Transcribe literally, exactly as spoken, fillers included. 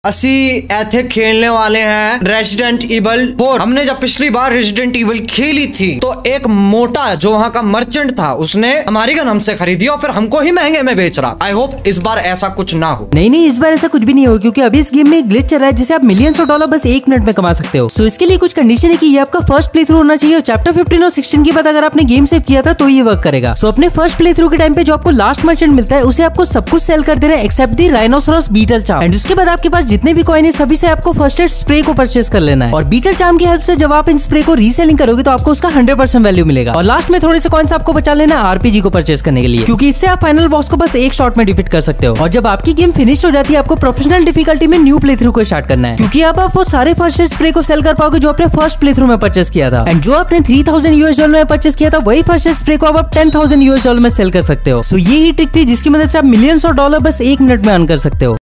असी ऐथे खेलने वाले हैं रेजिडेंट इवल फोर। हमने जब पिछली बार रेजिडेंट इवल खेली थी तो एक मोटा जो वहाँ का मर्चेंट था उसने हमारी गन हमसे खरीदी और फिर हमको ही महंगे में बेच रहा। आई होप इस बार ऐसा कुछ ना हो। नहीं नहीं, इस बार ऐसा कुछ भी नहीं हो, क्योंकि अभी इस गेम में ग्लिच चल रहा है जिसे आप मिलियंस ऑफ डॉलर बस एक मिनट में कमा सकते हो। तो इसके लिए कुछ कंडीशन है कि ये आपका फर्स्ट प्ले थ्रू होना चाहिए और चैप्टर फिफ्टीन और सिक्सटीन के बाद अगर आपने गेम सेव किया था तो ये वर्क करेगा। सो अपने फर्स्ट प्ले थ्रू के टाइम पे जो आपको लास्ट मर्चेंट मिलता है उसे आपको सब कुछ सेल कर देना है except the rhinoceros beetle charm. And उसके बाद आपके पास जितने भी कॉइन है सभी से आपको फर्स्ट एड स्प्रे को परचेस कर लेना है और बीटल चार्म की हेल्प से जब आप इन स्प्रे को रीसेलिंग करोगे तो आपको उसका हंड्रेड परसेंट वैल्यू मिलेगा। और लास्ट में थोड़े से कॉइन्स आपको बचा लेना आरपीजी को परचेस करने के लिए, क्योंकि इससे आप फाइनल बॉस को बस एक शॉट में डिफीट कर सकते हो। और जब आपकी गेम फिनिश हो जाती है आपको प्रोफेशनल डिफिकल्टी में न्यू प्ले थ्रू को स्टार्ट करना है, क्योंकि अब आप वो सारे फर्स्ट एड स्प्रे को सेल कर पाओगे जो आपने फर्स्ट प्ले थ्रू में परचेस किया था। एंड जो आपने थ्री थाउजेंड यूएस डॉलर में परचेस किया था वही फर्स्ट एड स्प्रे को अब आप टेन थाउजेंड यूएस डॉलर में सेल कर सकते हो। सो ये ही ट्रिक थी जिसकी मदद से आप मिलियंस ऑफ डॉलर बस एक मिनट में अर्न कर सकते हो।